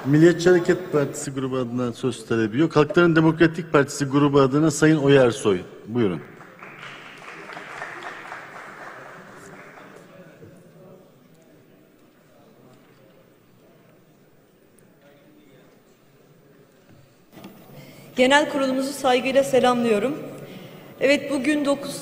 Milliyetçi Hareket Partisi grubu adına söz talebi yok. Halkların Demokratik Partisi grubu adına Sayın Oyersoy. Buyurun. Genel kurulumuzu saygıyla selamlıyorum. Evet, bugün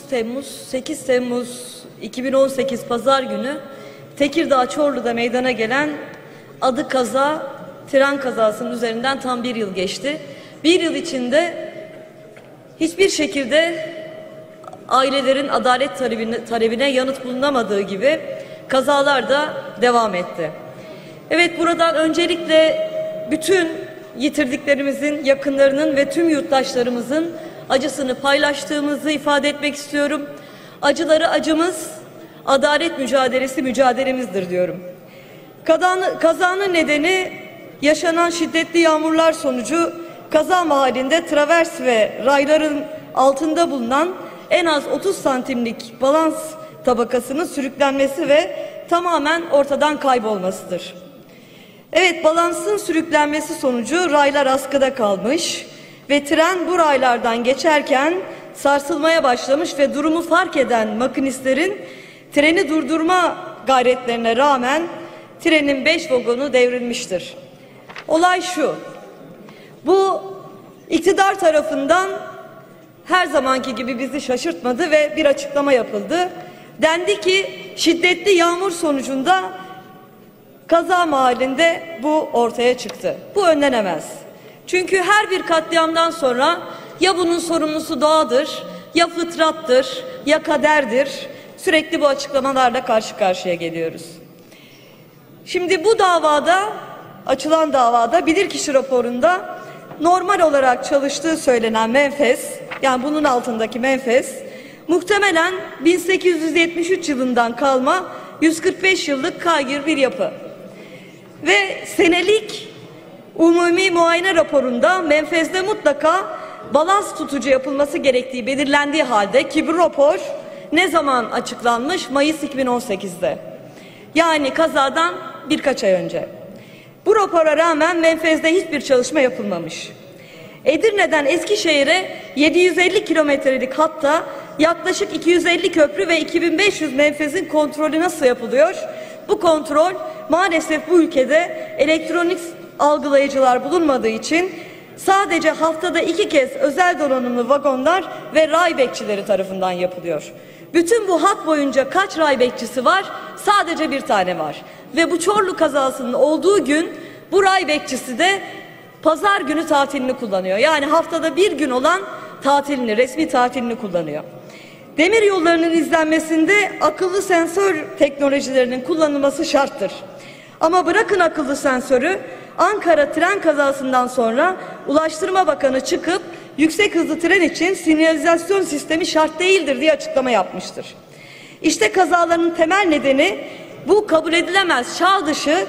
8 Temmuz 2018 Pazar günü Tekirdağ Çorlu'da meydana gelen adı kaza, tren kazasının üzerinden tam bir yıl geçti. Bir yıl içinde hiçbir şekilde ailelerin adalet talebine yanıt bulunamadığı gibi kazalar da devam etti. Evet, buradan öncelikle bütün yitirdiklerimizin yakınlarının ve tüm yurttaşlarımızın acısını paylaştığımızı ifade etmek istiyorum. Acıları acımız, adalet mücadelesi mücadelemizdir diyorum. Kazanın nedeni yaşanan şiddetli yağmurlar sonucu kaza mahallinde travers ve rayların altında bulunan en az 30 santimlik balans tabakasının sürüklenmesi ve tamamen ortadan kaybolmasıdır. Evet, balansın sürüklenmesi sonucu raylar askıda kalmış ve tren bu raylardan geçerken sarsılmaya başlamış ve durumu fark eden makinistlerin treni durdurma gayretlerine rağmen trenin 5 vagonu devrilmiştir. Olay şu: bu iktidar tarafından her zamanki gibi bizi şaşırtmadı ve bir açıklama yapıldı. Dendi ki şiddetli yağmur sonucunda kaza mahallinde bu ortaya çıktı. Bu önlenemez. Çünkü her bir katliamdan sonra ya bunun sorumlusu doğadır, ya fıtrattır, ya kaderdir. Sürekli bu açıklamalarla karşı karşıya geliyoruz. Şimdi bu davada, açılan davada bilirkişi raporunda normal olarak çalıştığı söylenen menfez, yani bunun altındaki menfez, muhtemelen 1873 yılından kalma 145 yıllık kaygır bir yapı. Ve senelik umumi muayene raporunda menfezde mutlaka balans tutucu yapılması gerektiği belirlendiği halde ki bu rapor ne zaman açıklanmış? Mayıs 2018'de. Yani kazadan birkaç ay önce. Bu rapora rağmen menfezde hiçbir çalışma yapılmamış. Edirne'den Eskişehir'e 750 kilometrelik hatta yaklaşık 250 köprü ve 2500 menfezin kontrolü nasıl yapılıyor? Bu kontrol maalesef bu ülkede elektronik algılayıcılar bulunmadığı için sadece haftada 2 kez özel donanımlı vagonlar ve ray bekçileri tarafından yapılıyor. Bütün bu hat boyunca kaç ray bekçisi var? Sadece bir tane var. Ve bu Çorlu kazasının olduğu gün bu ray bekçisi de pazar günü tatilini kullanıyor. Yani haftada bir gün olan tatilini, resmi tatilini kullanıyor. Demir yollarının izlenmesinde akıllı sensör teknolojilerinin kullanılması şarttır. Ama bırakın akıllı sensörü, Ankara tren kazasından sonra Ulaştırma Bakanı çıkıp yüksek hızlı tren için sinyalizasyon sistemi şart değildir diye açıklama yapmıştır. İşte kazaların temel nedeni bu kabul edilemez çağ dışı.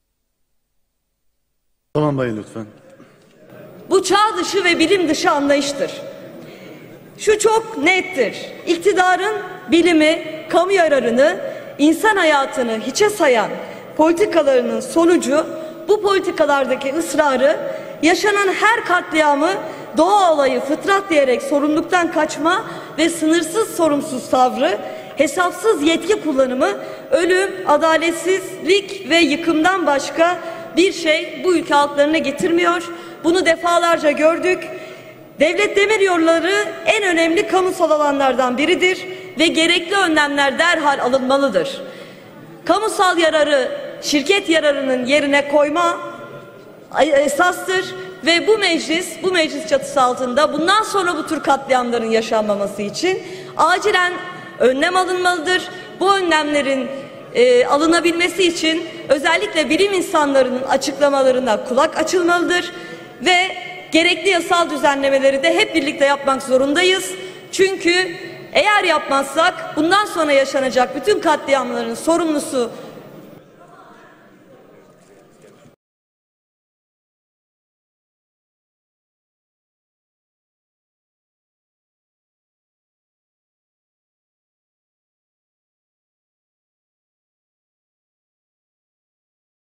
Tamamlayın lütfen. Bu çağ dışı ve bilim dışı anlayıştır. Şu çok nettir: İktidarın bilimi, kamu yararını, insan hayatını hiçe sayan politikalarının sonucu, bu politikalardaki ısrarı, yaşanan her katliamı doğa olayı, fıtrat diyerek sorumluluktan kaçma ve sınırsız sorumsuz tavrı, hesapsız yetki kullanımı, ölüm, adaletsizlik ve yıkımdan başka bir şey bu ülke halklarına getirmiyor. Bunu defalarca gördük. Devlet Demiryolları en önemli kamusal alanlardan biridir ve gerekli önlemler derhal alınmalıdır. Kamusal yararı şirket yararının yerine koyma esastır ve bu meclis çatısı altında bundan sonra bu tür katliamların yaşanmaması için acilen önlem alınmalıdır. Bu önlemlerin alınabilmesi için özellikle bilim insanlarının açıklamalarına kulak açılmalıdır ve gerekli yasal düzenlemeleri de hep birlikte yapmak zorundayız. Çünkü eğer yapmazsak bundan sonra yaşanacak bütün katliamların sorumlusu